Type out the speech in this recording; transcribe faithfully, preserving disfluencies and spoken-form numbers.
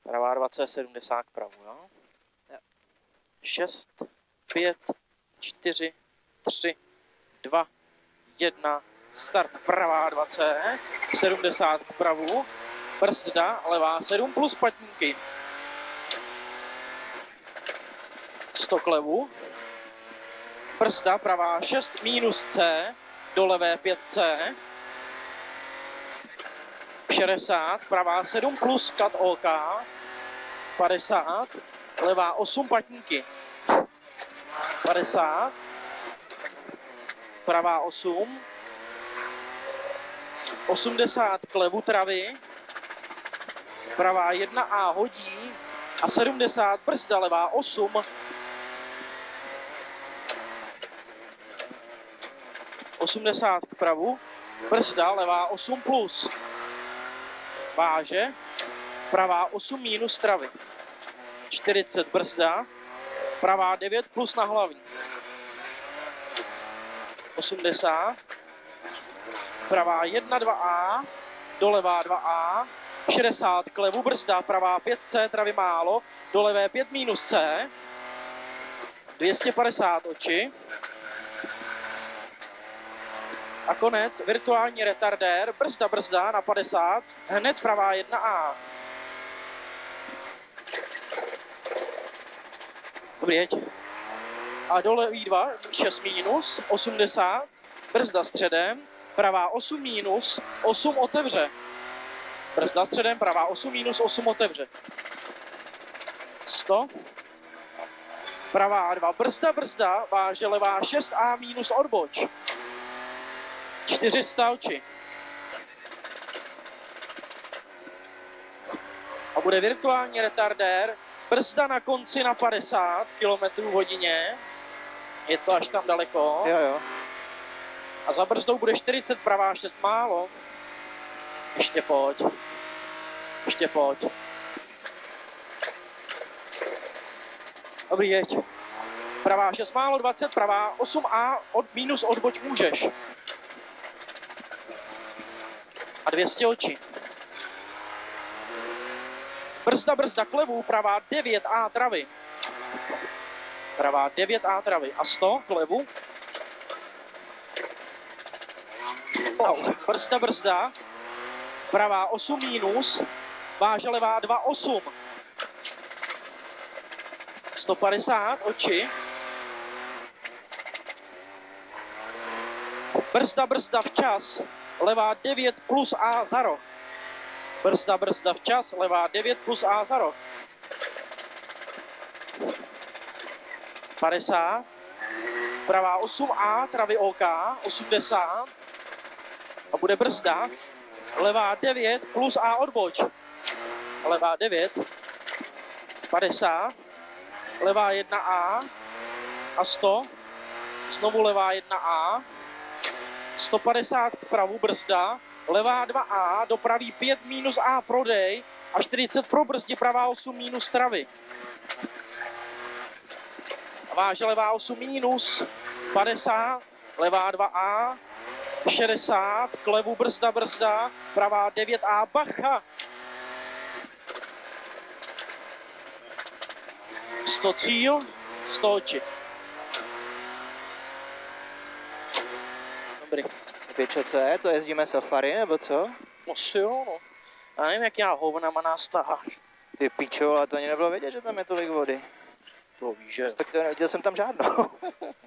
Pravá dvacet, sedmdesát k pravu, jo? Jo. šest, pět, čtyři, tři, dva, jedna, start. Pravá dvacet, sedmdesát k pravu, brzda, levá sedm plus patníky. sto k levu, brzda, pravá šest minus C, do levé pět C, šedesát, pravá sedm plus kat OK, padesát, levá osm patníky, padesát, pravá osm, osmdesát k levu travy, pravá jedna A hodí a sedmdesát brzda, levá osm, osmdesát k pravu, brzda, levá osm plus, váže, pravá osm minus travy, čtyřicet brzda, pravá devět plus na hlavní, osmdesát, pravá jedna dva A, dolevá dva A, šedesát k levu brzda, pravá pět C, travy málo, do levé pět minus C, dvě stě padesát oči. A konec, virtuální retardér, brzda, brzda na padesát, hned pravá jedna A. Dobrý, jeď. A dole I dva, šest minus, osmdesát, brzda středem, pravá osm minus, osm otevře. Brzda středem, pravá osm minus, osm otevře. sto. Pravá dva, brzda, brzda, váže levá šest A minus odboč. čtyři sta oči. A bude virtuální retardér, brzda na konci na padesát kilometrů v hodině. Je to až tam daleko. Jo, jo. A za brzdou bude čtyřicet, pravá šest málo. Ještě pojď. Ještě pojď. Dobrý, jeď. Pravá šest málo, dvacet, pravá osm A, od, minus odboč můžeš. A dvě stě oči. Brzda, brzda k levu, pravá devět A travy. Pravá devět A travy. A sto k levu. Au. Brzda, brzda. Pravá osm minus. Váže levá dva osm. sto padesát oči. Brzda, brzda včas. Levá devět plus A za roh. Brzda, brzda včas, levá devět plus A za roh. padesát. Pravá osm A, travy OK, osmdesát. A bude brzda. Levá devět plus A odboč. Levá devět. padesát. Levá jedna A. A sto. Znovu levá jedna A. sto padesát k pravu brzda, levá dva A, do pravý pět minus A prodej a čtyřicet pro brzdi, pravá osm minus travy. Váže levá osm minus, padesát, levá dva A, šedesát, k levu brzda, brzda, pravá devět A, bacha. sto cíl, sto oči. Dobrý. Pičo, co je? To jezdíme safari, nebo co? No si jo, no. Já nevím, jak já hovnama nás taháš. Ty pičo, ale to ani nebylo vědět, že tam je tolik vody. To víš, že... Tak to neviděl jsem tam žádnou.